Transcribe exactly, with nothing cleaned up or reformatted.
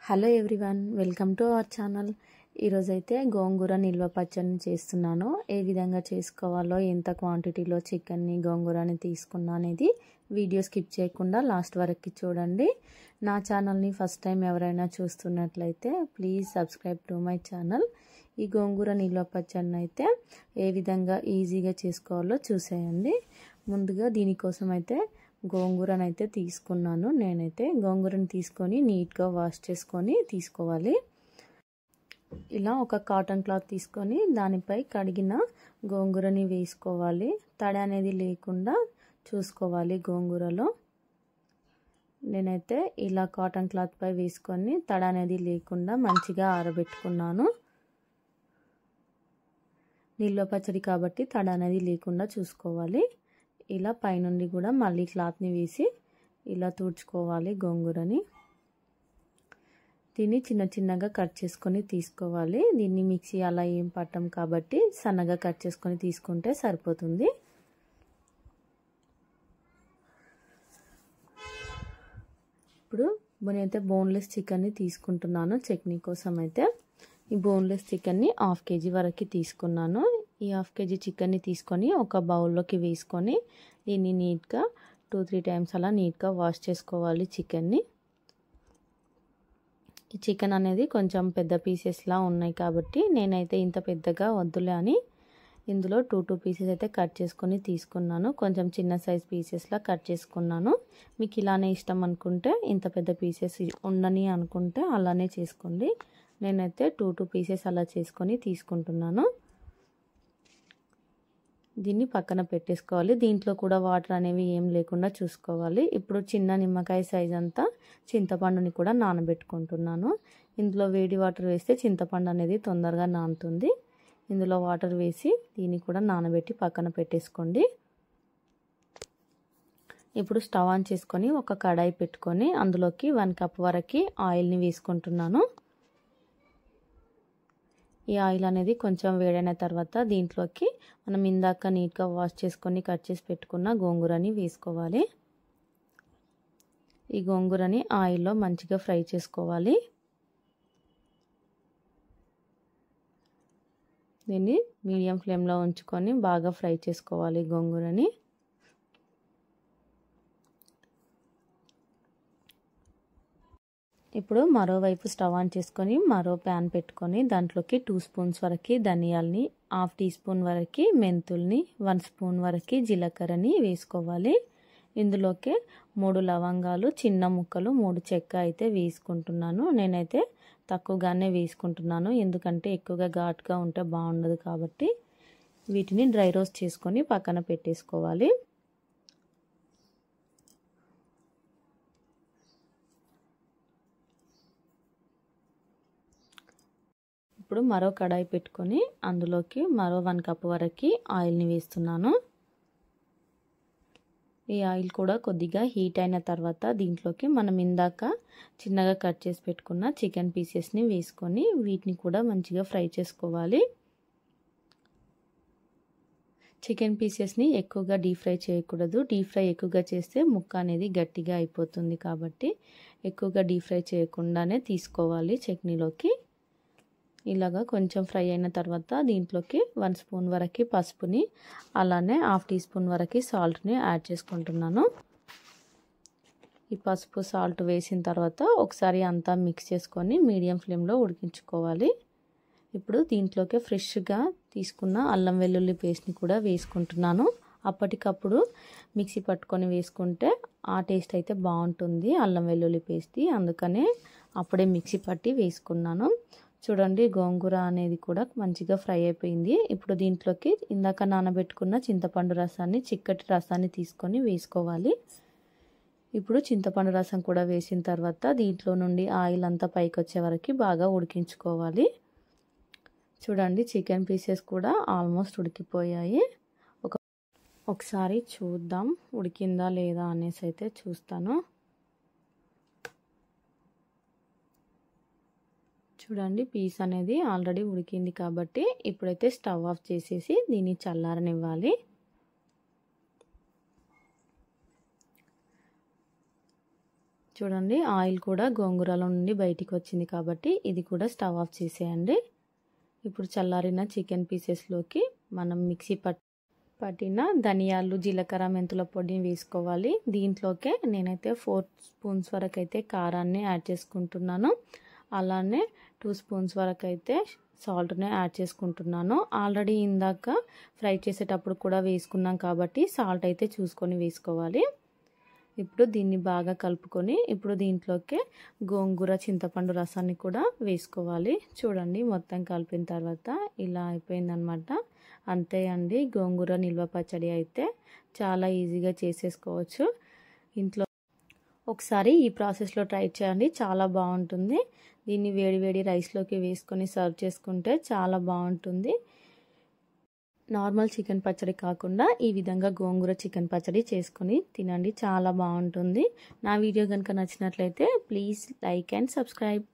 Hello everyone, welcome to our channel. ఈరోజైతే గోంగూర నిల్వ పచ్చడిని చేస్తున్నాను. ఏ విధంగా చేసుకోవాలో, ఎంత క్వాంటిటీలో చికెన్ని గోంగూరని తీసుకున్నా అనేది వీడియో స్కిప్ చేయకుండా లాస్ట్ వరకు చూడండి. నా ఛానల్ని ఫస్ట్ టైం ఎవరైనా చూస్తున్నట్లయితే please subscribe to my channel. ఈ గోంగూర నిల్వ పచ్చడిని అయితే ఏ విధంగా ఈజీగా చేసుకోవాలో చూసేయండి. ముందుగా దీనికోసం అయితే గోంగూరను అయితే తీసుకున్నాను. నేనైతే గోంగూరను తీసుకొని నీట్గా వాష్ చేసుకొని తీసుకోవాలి. ఇలా ఒక కాటన్ క్లాత్ తీసుకొని దానిపై కడిగిన గోంగూరని వేసుకోవాలి. తడి అనేది లేకుండా చూసుకోవాలి గోంగూరలో. నేనైతే ఇలా కాటన్ క్లాత్ పై వేసుకొని తడి అనేది లేకుండా మంచిగా ఆరబెట్టుకున్నాను. నిల్వ పచ్చడి కాబట్టి తడి అనేది లేకుండా చూసుకోవాలి. ఇలా పైనుండి కూడా మళ్ళీ క్లాత్ని వేసి ఇలా తుడుచుకోవాలి గోంగూరని. దీన్ని చిన్న చిన్నగా కట్ చేసుకొని తీసుకోవాలి. దీన్ని మిక్సీ అలా ఏం పట్టం కాబట్టి సన్నగా కట్ చేసుకొని తీసుకుంటే సరిపోతుంది. ఇప్పుడు నేనైతే బోన్లెస్ చికెన్ని తీసుకుంటున్నాను చట్నీ కోసం. అయితే ఈ బోన్లెస్ చికెన్ని హాఫ్ కేజీ వరకు తీసుకున్నాను. ఈ హాఫ్ కేజీ చికెన్ని తీసుకొని ఒక బౌల్లోకి వేసుకొని దీన్ని నీట్గా టూ త్రీ టైమ్స్ అలా నీట్గా వాష్ చేసుకోవాలి చికెన్ని. ఈ చికెన్ అనేది కొంచెం పెద్ద పీసెస్లా ఉన్నాయి కాబట్టి నేనైతే ఇంత పెద్దగా వద్దులే అని ఇందులో టూ టూ పీసెస్ అయితే కట్ చేసుకొని తీసుకున్నాను. కొంచెం చిన్న సైజ్ పీసెస్లా కట్ చేసుకున్నాను. మీకు ఇలానే ఇష్టం అనుకుంటే ఇంత పెద్ద పీసెస్ ఉండని అనుకుంటే అలానే చేసుకోండి. నేనైతే టూ టూ పీసెస్ అలా చేసుకొని తీసుకుంటున్నాను. దీన్ని పక్కన పెట్టేసుకోవాలి. దీంట్లో కూడా వాటర్ అనేవి ఏం లేకుండా చూసుకోవాలి. ఇప్పుడు చిన్న నిమ్మకాయ సైజ్ అంతా చింతపండుని కూడా నానబెట్టుకుంటున్నాను. ఇందులో వేడి వాటర్ వేస్తే చింతపండు అనేది తొందరగా నానుతుంది. ఇందులో వాటర్ వేసి దీన్ని కూడా నానబెట్టి పక్కన పెట్టేసుకోండి. ఇప్పుడు స్టవ్ ఆన్ చేసుకొని ఒక కడాయి పెట్టుకొని అందులోకి వన్ కప్ వరకు ఆయిల్ని వేసుకుంటున్నాను. ఈ ఆయిల్ అనేది కొంచెం వేడైన తర్వాత దీంట్లోకి మనం ఇందాక నీట్గా వాష్ చేసుకొని కట్ చేసి పెట్టుకున్న గోంగూరని వేసుకోవాలి. ఈ గోంగూరని ఆయిల్లో మంచిగా ఫ్రై చేసుకోవాలి. దీన్ని మీడియం ఫ్లేమ్లో ఉంచుకొని బాగా ఫ్రై చేసుకోవాలి గోంగూరని. ఇప్పుడు మరోవైపు స్టవ్ ఆన్ చేసుకొని మరో ప్యాన్ పెట్టుకొని దాంట్లోకి టూ స్పూన్స్ వరకు ధనియాలని, హాఫ్ టీ స్పూన్ వరకు మెంతుల్ని, వన్ స్పూన్ వరకు జీలకర్రని వేసుకోవాలి. ఇందులోకి మూడు లవంగాలు చిన్న ముక్కలు, మూడు చెక్క అయితే వేసుకుంటున్నాను. నేనైతే తక్కువగానే వేసుకుంటున్నాను ఎందుకంటే ఎక్కువగా ఘాటుగా ఉంటే బాగుండదు కాబట్టి. వీటిని డ్రై రోస్ట్ చేసుకొని పక్కన పెట్టేసుకోవాలి. ఇప్పుడు మరో కడాయి పెట్టుకొని అందులోకి మరో వన్ కప్ వరకు ఆయిల్ని వేస్తున్నాను. ఈ ఆయిల్ కూడా కొద్దిగా హీట్ అయిన తర్వాత దీంట్లోకి మనం ఇందాక చిన్నగా కట్ చేసి పెట్టుకున్న చికెన్ పీసెస్ని వేసుకొని వీటిని కూడా మంచిగా ఫ్రై చేసుకోవాలి. చికెన్ పీసెస్ని ఎక్కువగా డీప్ ఫ్రై చేయకూడదు. డీప్ ఫ్రై ఎక్కువగా చేస్తే ముక్క అనేది గట్టిగా అయిపోతుంది కాబట్టి ఎక్కువగా డీప్ ఫ్రై చేయకుండానే తీసుకోవాలి చట్నీలోకి. ఇలాగా కొంచెం ఫ్రై అయిన తర్వాత దీంట్లోకి వన్ స్పూన్ వరకు పసుపుని, అలానే హాఫ్ టీ స్పూన్ వరకు సాల్ట్ని యాడ్ చేసుకుంటున్నాను. ఈ పసుపు సాల్ట్ వేసిన తర్వాత ఒకసారి అంతా మిక్స్ చేసుకొని మీడియం ఫ్లేమ్లో ఉడికించుకోవాలి. ఇప్పుడు దీంట్లోకి ఫ్రెష్గా తీసుకున్న అల్లం వెల్లుల్లి పేస్ట్ని కూడా వేసుకుంటున్నాను. అప్పటికప్పుడు మిక్సీ పట్టుకొని వేసుకుంటే ఆ టేస్ట్ అయితే బాగుంటుంది అల్లం వెల్లుల్లి పేస్ట్ది, అందుకనే అప్పుడే మిక్సీ పట్టి వేసుకున్నాను. చూడండి గోంగూర అనేది కూడా మంచిగా ఫ్రై అయిపోయింది. ఇప్పుడు దీంట్లోకి ఇందాక నానబెట్టుకున్న చింతపండు రసాన్ని, చిక్కటి రసాన్ని తీసుకొని వేసుకోవాలి. ఇప్పుడు చింతపండు రసం కూడా వేసిన తర్వాత దీంట్లో నుండి ఆయిల్ అంతా పైకి వచ్చే వరకు బాగా ఉడికించుకోవాలి. చూడండి చికెన్ పీసెస్ కూడా ఆల్మోస్ట్ ఉడికిపోయాయి. ఒక ఒకసారి చూద్దాం ఉడికిందా లేదా అనేసి అయితే చూస్తాను. చూడండి పీస్ అనేది ఆల్రెడీ ఉడికింది కాబట్టి ఇప్పుడైతే స్టవ్ ఆఫ్ చేసేసి దీన్ని చల్లారనివ్వాలి. చూడండి ఆయిల్ కూడా గోంగూరలో నుండి బయటికి వచ్చింది కాబట్టి ఇది కూడా స్టవ్ ఆఫ్ చేసేయండి. ఇప్పుడు చల్లారిన చికెన్ పీసెస్లోకి మనం మిక్సీ పట్ పట్టిన ధనియాలు జీలకర్ర మెంతుల పొడిని వేసుకోవాలి. దీంట్లోకే నేనైతే ఫోర్ స్పూన్స్ వరకు అయితే కారాన్ని యాడ్ చేసుకుంటున్నాను. అలానే టూ స్పూన్స్ వరకు అయితే సాల్ట్ని యాడ్ చేసుకుంటున్నాను. ఆల్రెడీ ఇందాక ఫ్రై చేసేటప్పుడు కూడా వేసుకున్నాం కాబట్టి సాల్ట్ అయితే చూసుకొని వేసుకోవాలి. ఇప్పుడు దీన్ని బాగా కలుపుకొని ఇప్పుడు దీంట్లోకి గోంగూర చింతపండు రసాన్ని కూడా వేసుకోవాలి. చూడండి మొత్తం కలిపిన తర్వాత ఇలా అయిపోయిందనమాట. అంతే అండి, గోంగూర నిల్వ పచ్చడి అయితే చాలా ఈజీగా చేసేసుకోవచ్చు ఇంట్లో. ఒకసారి ఈ ప్రాసెస్లో ట్రై చేయండి, చాలా బాగుంటుంది. దీన్ని వేడి వేడి రైస్లోకి వేసుకొని సర్వ్ చేసుకుంటే చాలా బాగుంటుంది. నార్మల్ చికెన్ పచ్చడి కాకుండా ఈ విధంగా గోంగూర చికెన్ పచ్చడి చేసుకొని తినండి, చాలా బాగుంటుంది. నా వీడియో కనుక నచ్చినట్లయితే ప్లీజ్ లైక్ అండ్ సబ్స్క్రైబ్.